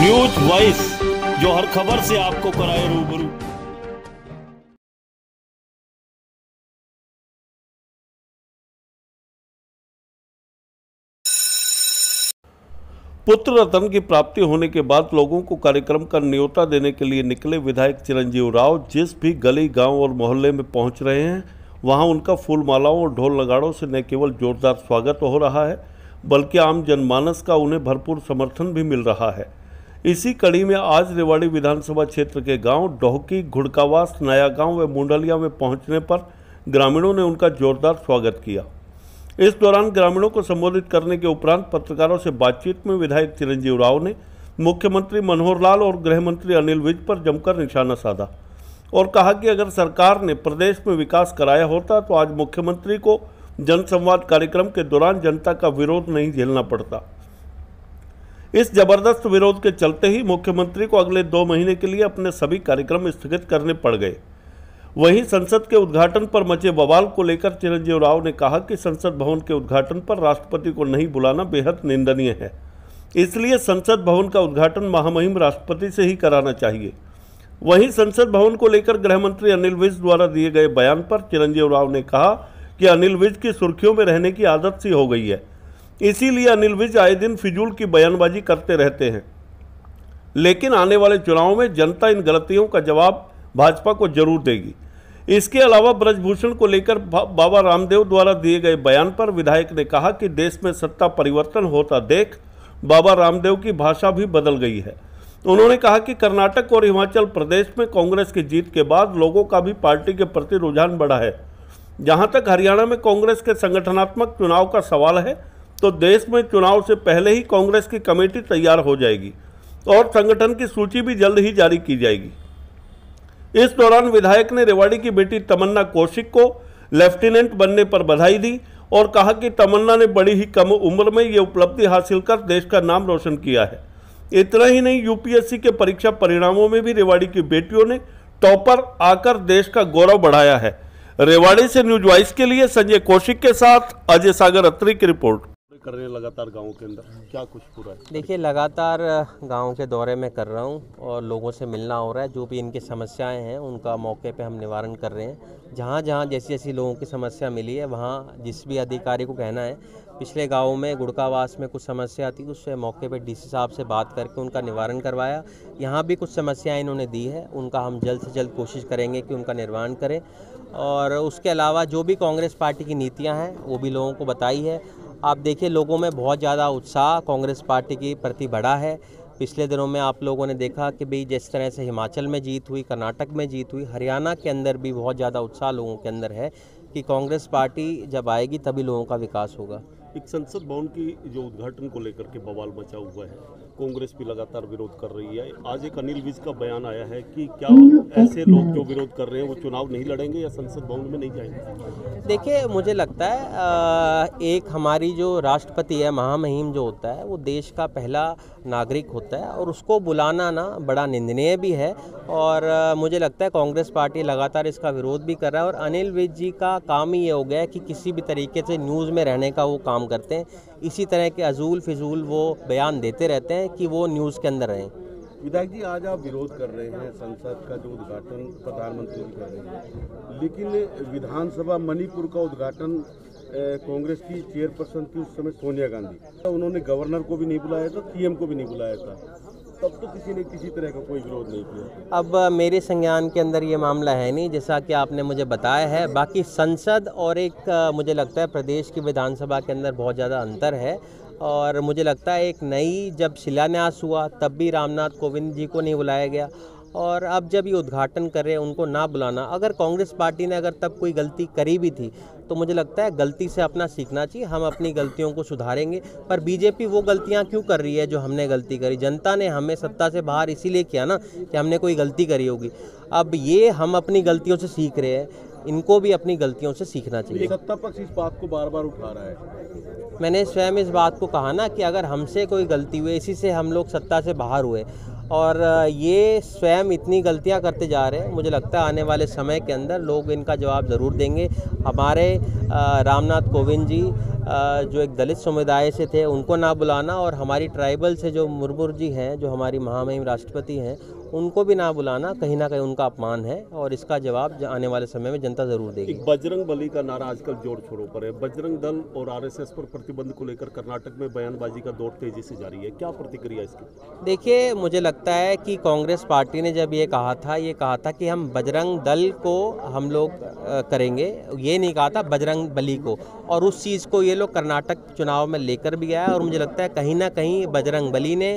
News voice, जो हर खबर से आपको कराए रूबरू। पुत्र रतन की प्राप्ति होने के बाद लोगों को कार्यक्रम का न्योता देने के लिए निकले विधायक चिरंजीव राव जिस भी गली, गांव और मोहल्ले में पहुंच रहे हैं, वहां उनका फूल मालाओं और ढोल नगाड़ों से न केवल जोरदार स्वागत हो रहा है, बल्कि आम जनमानस का उन्हें भरपूर समर्थन भी मिल रहा है। इसी कड़ी में आज रेवाड़ी विधानसभा क्षेत्र के गांव डोहकी, घुड़कावास, नया गांव व मुंडलिया में पहुंचने पर ग्रामीणों ने उनका जोरदार स्वागत किया। इस दौरान ग्रामीणों को संबोधित करने के उपरांत पत्रकारों से बातचीत में विधायक चिरंजीव राव ने मुख्यमंत्री मनोहर लाल और गृह मंत्री अनिल विज पर जमकर निशाना साधा और कहा कि अगर सरकार ने प्रदेश में विकास कराया होता तो आज मुख्यमंत्री को जनसंवाद कार्यक्रम के दौरान जनता का विरोध नहीं झेलना पड़ता। इस जबरदस्त विरोध के चलते ही मुख्यमंत्री को अगले 2 महीने के लिए अपने सभी कार्यक्रम स्थगित करने पड़ गए। वहीं संसद के उद्घाटन पर मचे बवाल को लेकर चिरंजीव राव ने कहा कि संसद भवन के उद्घाटन पर राष्ट्रपति को नहीं बुलाना बेहद निंदनीय है, इसलिए संसद भवन का उद्घाटन महामहिम राष्ट्रपति से ही कराना चाहिए। वहीं संसद भवन को लेकर गृह मंत्री अनिल विज द्वारा दिए गए बयान पर चिरंजीव राव ने कहा कि अनिल विज की सुर्खियों में रहने की आदत सी हो गई है, इसीलिए अनिल विज आए दिन फिजूल की बयानबाजी करते रहते हैं, लेकिन आने वाले चुनाव में जनता इन गलतियों का जवाब भाजपा को जरूर देगी। इसके अलावा ब्रजभूषण को लेकर बाबा रामदेव द्वारा दिए गए बयान पर विधायक ने कहा कि देश में सत्ता परिवर्तन होता देख बाबा रामदेव की भाषा भी बदल गई है। उन्होंने कहा कि कर्नाटक और हिमाचल प्रदेश में कांग्रेस की जीत के बाद लोगों का भी पार्टी के प्रति रुझान बढ़ा है। जहां तक हरियाणा में कांग्रेस के संगठनात्मक चुनाव का सवाल है, तो देश में चुनाव से पहले ही कांग्रेस की कमेटी तैयार हो जाएगी और संगठन की सूची भी जल्द ही जारी की जाएगी। इस दौरान विधायक ने रेवाड़ी की बेटी तमन्ना कौशिक को लेफ्टिनेंट बनने पर बधाई दी और कहा कि तमन्ना ने बड़ी ही कम उम्र में ये उपलब्धि हासिल कर देश का नाम रोशन किया है। इतना ही नहीं, यूपीएससी के परीक्षा परिणामों में भी रेवाड़ी की बेटियों ने टॉपर आकर देश का गौरव बढ़ाया है। रेवाड़ी से न्यूज वॉइस के लिए संजय कौशिक के साथ अजय सागर अत्री की रिपोर्ट। कर रहे हैं लगातार गाँव के अंदर, क्या कुछ पूरा है? देखिए, लगातार गांव के दौरे में कर रहा हूं और लोगों से मिलना हो रहा है। जो भी इनकी समस्याएं हैं उनका मौके पे हम निवारण कर रहे हैं। जहां जहां जैसी जैसी लोगों की समस्या मिली है, वहां जिस भी अधिकारी को कहना है, पिछले गाँव में गुड़कावास में कुछ समस्या थी, उससे मौके पर डीसी साहब से बात करके उनका निवारण करवाया। यहाँ भी कुछ समस्याएँ इन्होंने दी है, उनका हम जल्द से जल्द कोशिश करेंगे कि उनका निवारण करें। और उसके अलावा जो भी कांग्रेस पार्टी की नीतियाँ हैं वो भी लोगों को बताई है। आप देखिए, लोगों में बहुत ज़्यादा उत्साह कांग्रेस पार्टी के प्रति बढ़ा है। पिछले दिनों में आप लोगों ने देखा कि भाई जिस तरह से हिमाचल में जीत हुई, कर्नाटक में जीत हुई, हरियाणा के अंदर भी बहुत ज़्यादा उत्साह लोगों के अंदर है कि कांग्रेस पार्टी जब आएगी तभी लोगों का विकास होगा। एक संसद भवन की जो उद्घाटन को लेकर के बवाल मचा हुआ है, कांग्रेस भी लगातार विरोध कर रही है। आज एक अनिल विज का बयान आया है कि क्या ऐसे लोग जो विरोध कर रहे हैं वो चुनाव नहीं लड़ेंगे या संसद भवन में नहीं जाएंगे? देखिए, मुझे लगता है एक हमारी जो राष्ट्रपति है, महामहिम जो होता है, वो देश का पहला नागरिक होता है और उसको बुलाना ना बड़ा निंदनीय भी है। और मुझे लगता है कांग्रेस पार्टी लगातार इसका विरोध भी कर रहा है। और अनिल विज जी का काम ही ये हो गया है कि किसी भी तरीके से न्यूज़ में रहने का वो काम करते हैं। इसी तरह के अजूल फिजूल वो बयान देते रहते हैं कि वो न्यूज़ के अंदर रहें। विधायक जी, आज आप विरोध कर रहे हैं, संसद का जो उद्घाटन प्रधानमंत्री जी कर रहे हैं, लेकिन विधानसभा मणिपुर का उद्घाटन कांग्रेस की चेयरपर्सन थी उस समय सोनिया गांधी, उन्होंने गवर्नर को भी नहीं बुलाया था, सीएम को भी नहीं बुलाया था, तब तो किसी ने किसी तरह का कोई विरोध नहीं किया। अब मेरे संज्ञान के अंदर ये मामला है नहीं, जैसा कि आपने मुझे बताया है। बाकी संसद और एक मुझे लगता है प्रदेश की विधानसभा के अंदर बहुत ज़्यादा अंतर है। और मुझे लगता है एक नई जब शिलान्यास हुआ तब भी रामनाथ कोविंद जी को नहीं बुलाया गया, और अब जब ये उद्घाटन कर रहे हैं उनको ना बुलाना, अगर कांग्रेस पार्टी ने अगर तब कोई गलती करी भी थी तो मुझे लगता है गलती से अपना सीखना चाहिए। हम अपनी गलतियों को सुधारेंगे, पर बीजेपी वो गलतियां क्यों कर रही है जो हमने गलती करी? जनता ने हमें सत्ता से बाहर इसीलिए किया ना कि हमने कोई गलती करी होगी। अब ये हम अपनी गलतियों से सीख रहे हैं, इनको भी अपनी गलतियों से सीखना चाहिए। सत्ता पक्ष इस बात को बार बार उठा रहा है। मैंने स्वयं इस बात को कहा ना कि अगर हमसे कोई गलती हुई, इसी से हम लोग सत्ता से बाहर हुए, और ये स्वयं इतनी गलतियां करते जा रहे हैं। मुझे लगता है आने वाले समय के अंदर लोग इनका जवाब ज़रूर देंगे। हमारे रामनाथ कोविंद जी जो एक दलित समुदाय से थे उनको ना बुलाना, और हमारी ट्राइबल से जो मुर्मू जी हैं, जो हमारी महामहिम राष्ट्रपति हैं, उनको भी ना बुलाना कहीं ना कहीं उनका अपमान है, और इसका जवाब आने वाले समय में जनता जरूर देगी। एक बजरंग बली का नारा आजकल जोर शोरों पर है। बजरंग दल और आरएसएस पर प्रतिबंध को लेकर कर्नाटक में बयानबाजी का दौर तेजी से जारी है, क्या प्रतिक्रिया इसकी? देखिए, मुझे लगता है कि कांग्रेस पार्टी ने जब ये कहा था कि हम बजरंग दल को हम लोग करेंगे, ये नहीं कहा था बजरंग बली को, और उस चीज़ को ये लोग कर्नाटक चुनाव में लेकर भी आया, और मुझे लगता है कहीं ना कहीं बजरंग बली ने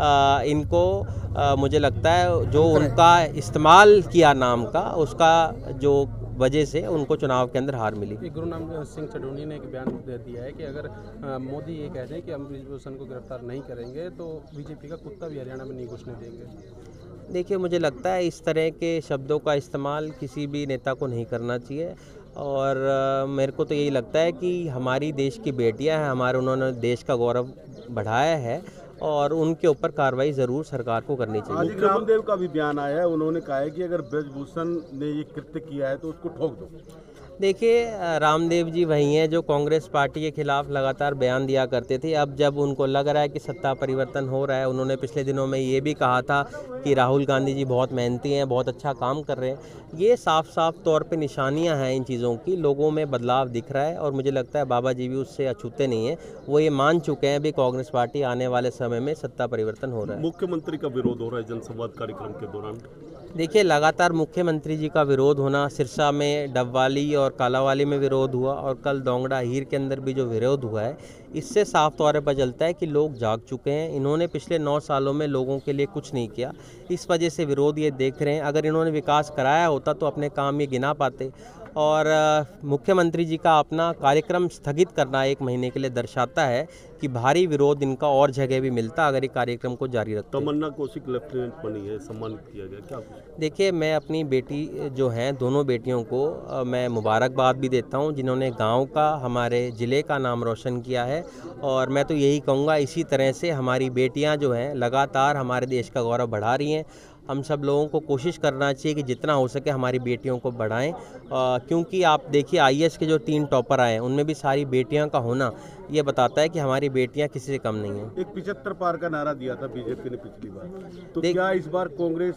इनको मुझे लगता है जो उनका इस्तेमाल किया नाम का, उसका जो वजह से उनको चुनाव के अंदर हार मिली। गुरुनाम सिंह चडोनी ने एक बयान दिया है कि अगर मोदी ये कह दें कि हम ब्रिजभूषण को गिरफ्तार नहीं करेंगे तो बीजेपी का कुत्ता भी हरियाणा में नहीं घुसने देंगे। देखिए, मुझे लगता है इस तरह के शब्दों का इस्तेमाल किसी भी नेता को नहीं करना चाहिए, और मेरे को तो यही लगता है कि हमारी देश की बेटियां हैं, उन्होंने देश का गौरव बढ़ाया है, और उनके ऊपर कार्रवाई ज़रूर सरकार को करनी चाहिए। आज रामदेव का भी बयान आया है, उन्होंने कहा है कि अगर ब्रजभूषण ने ये कृत्य किया है तो उसको ठोक दो। देखिए, रामदेव जी वही हैं जो कांग्रेस पार्टी के खिलाफ लगातार बयान दिया करते थे। अब जब उनको लग रहा है कि सत्ता परिवर्तन हो रहा है, उन्होंने पिछले दिनों में ये भी कहा था कि राहुल गांधी जी बहुत मेहनती हैं, बहुत अच्छा काम कर रहे हैं। ये साफ साफ तौर पे निशानियां हैं इन चीज़ों की, लोगों में बदलाव दिख रहा है, और मुझे लगता है बाबा जी भी उससे अछूते नहीं हैं। वो ये मान चुके हैं भी कांग्रेस पार्टी आने वाले समय में सत्ता परिवर्तन हो रहा है। मुख्यमंत्री का विरोध हो रहा है जनसंवाद कार्यक्रम के दौरान। देखिए, लगातार मुख्यमंत्री जी का विरोध होना, सिरसा में डबवाली और कालावाली में विरोध हुआ, और कल दोंगड़ा हीर के अंदर भी जो विरोध हुआ है, इससे साफ तौर पर चलता है कि लोग जाग चुके हैं। इन्होंने पिछले 9 सालों में लोगों के लिए कुछ नहीं किया, इस वजह से विरोध ये देख रहे हैं। अगर इन्होंने विकास कराया होता तो अपने काम ये गिना पाते, और मुख्यमंत्री जी का अपना कार्यक्रम स्थगित करना 1 महीने के लिए दर्शाता है कि भारी विरोध इनका और जगह भी मिलता अगर ये कार्यक्रम को जारी रखते। तमन्ना कौशिक लेफ्टिनेंट बनी है, सम्मानित किया गया, क्या? देखिए, मैं अपनी बेटी जो हैं, दोनों बेटियों को मैं मुबारकबाद भी देता हूं, जिन्होंने गांव का, हमारे ज़िले का नाम रोशन किया है, और मैं तो यही कहूँगा इसी तरह से हमारी बेटियां जो हैं लगातार हमारे देश का गौरव बढ़ा रही हैं। हम सब लोगों को कोशिश करना चाहिए कि जितना हो सके हमारी बेटियों को बढ़ाएं, क्योंकि आप देखिए आईएएस के जो 3 टॉपर आए हैं उनमें भी सारी बेटियां का होना ये बताता है कि हमारी बेटियां किसी से कम नहीं हैं। एक 75 पार का नारा दिया था बीजेपी ने पिछली बार, तो क्या इस बार कांग्रेस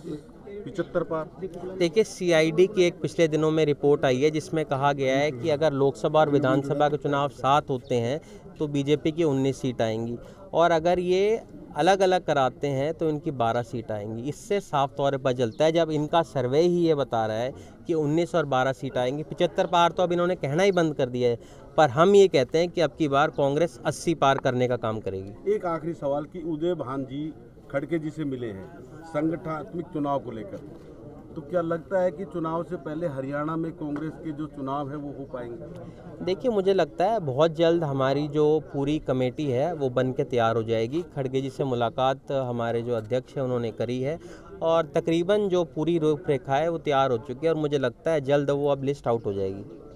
75 पार? देखिए, सीआईडी की एक पिछले दिनों में रिपोर्ट आई है जिसमें कहा गया है कि अगर लोकसभा और विधानसभा के चुनाव साथ होते हैं तो बीजेपी की 19 सीट आएंगी, और अगर ये अलग अलग कराते हैं तो इनकी 12 सीट आएंगी। इससे साफ तौर पर चलता है, जब इनका सर्वे ही ये बता रहा है कि 19 और 12 सीट आएंगी, 75 पार तो अब इन्होंने कहना ही बंद कर दिया है, पर हम ये कहते हैं कि अब की बार कांग्रेस 80 पार करने का काम करेगी। एक आखिरी सवाल कि उदय भान जी खड़गे जी से मिले हैं संगठनात्मक चुनाव को लेकर, तो क्या लगता है कि चुनाव से पहले हरियाणा में कांग्रेस के जो चुनाव है वो हो पाएंगे? देखिए, मुझे लगता है बहुत जल्द हमारी जो पूरी कमेटी है वो बन के तैयार हो जाएगी। खड़गे जी से मुलाकात हमारे जो अध्यक्ष हैं उन्होंने करी है, और तकरीबन जो पूरी रूपरेखा है वो तैयार हो चुकी है, और मुझे लगता है जल्द वो अब लिस्ट आउट हो जाएगी।